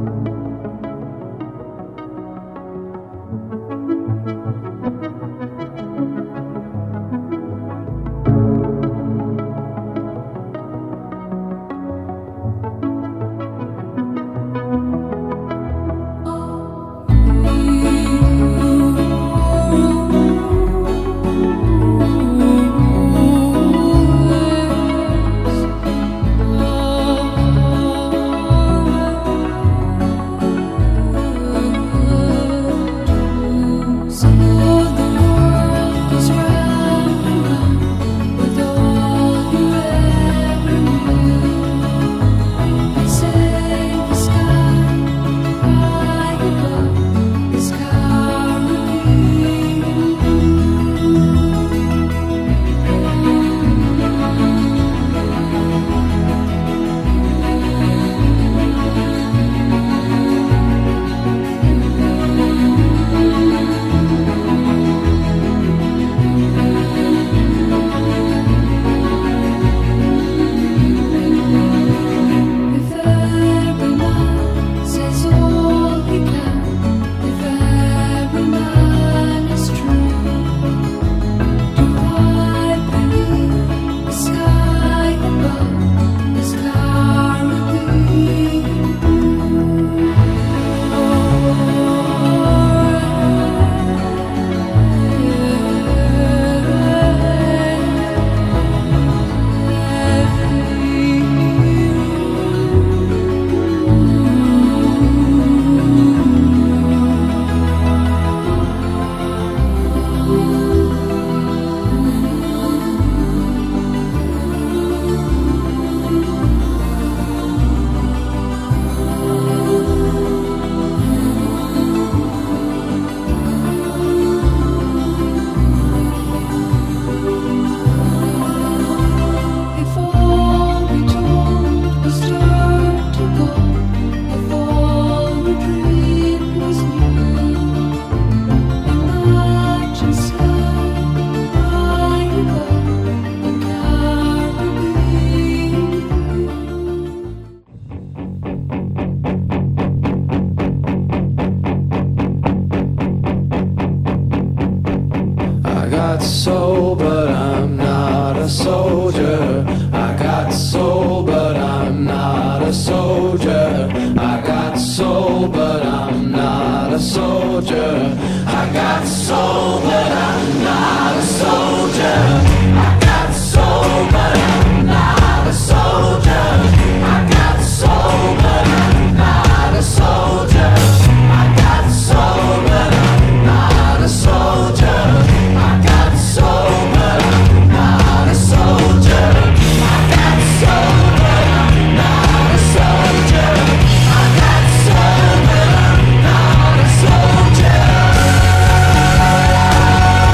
got soul, but I'm not a soldier. I got soul, but I'm not a soldier. I got soul, but I'm not a soldier. I got soul, but I'm not a soldier. I got soul, but I'm not a soldier. I got soul, but I'm not a soldier. I got soul, but I'm not a soldier. I got soul, but I'm not a soldier. I got soul, but I'm not a soldier. I got soul, but I'm not a soldier.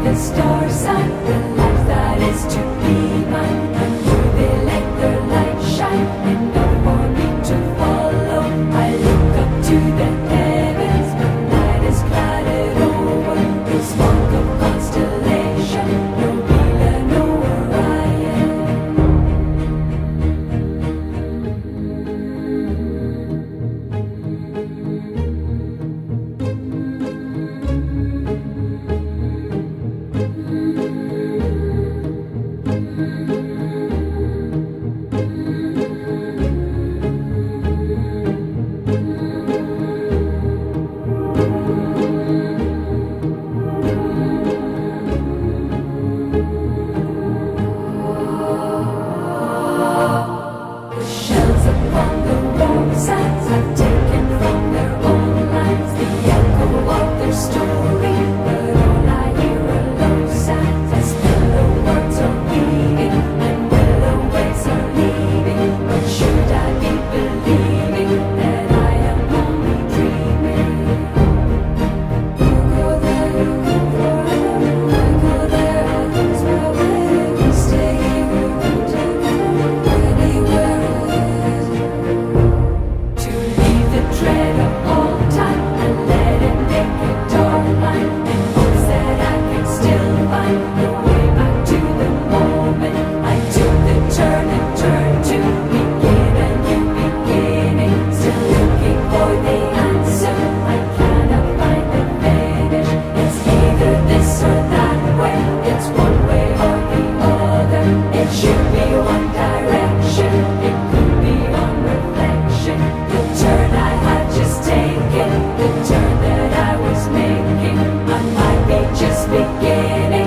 the stars and the life that is to be mine. And will they let their light shine enough for me to follow? I look up to the heavens, but night is clouded over. The smoke of constellation, no Vela, no Orion. The shells upon the roadsides have taken from their own lines the echo of their story, but all I hear are low sighs as willow words are weaving and willow waves are leaving. But should I be believing that I am only dreaming? You go there, you go forever. I go there, I lose my way. We stay here, we take anywhere. To leave the dread of all time and let it make a dark line, in hopes that I can still find the way back to the moment I took the turn and turned to begin a new beginning. Still looking for the answer, I cannot find the finish. It's either this or that way, it's one way or the other. It should be one direction, it could be on reflection. The turn I had just taken, the turn that I was making, I might be just beginning.